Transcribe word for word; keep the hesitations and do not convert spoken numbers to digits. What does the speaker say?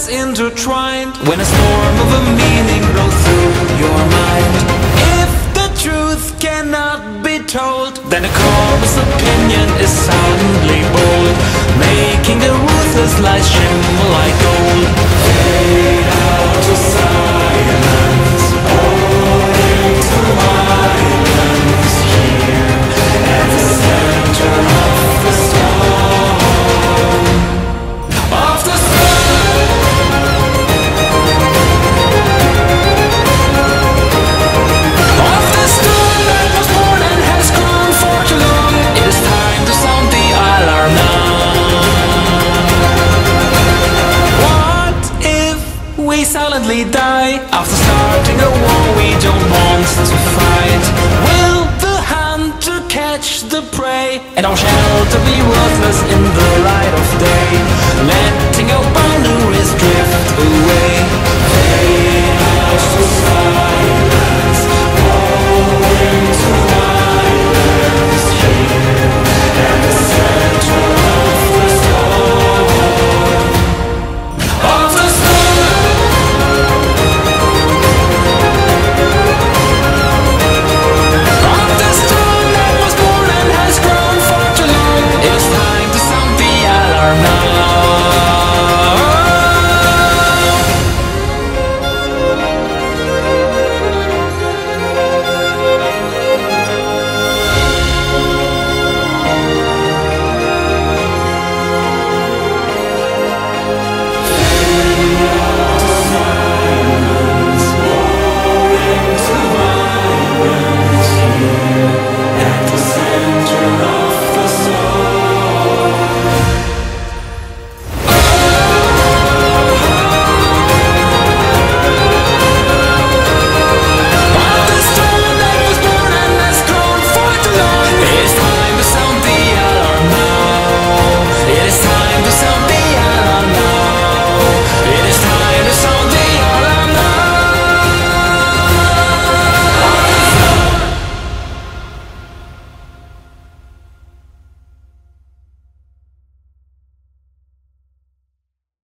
is intertwined, when a storm of a meaning blows through your mind. If the truth cannot be told, then a calmest opinion is soundly bold, making the ruthless lies shimmer like gold. Fade out to silence, pour into violence, here at the center of the storm. Of the storm. Of the storm that was born and has gone for too long. It is time to sound the alarm now. What if we silently die after starting a war we don't want to fight? Will the hunter catch the prey, and our shelter be worthless in the light of day, letting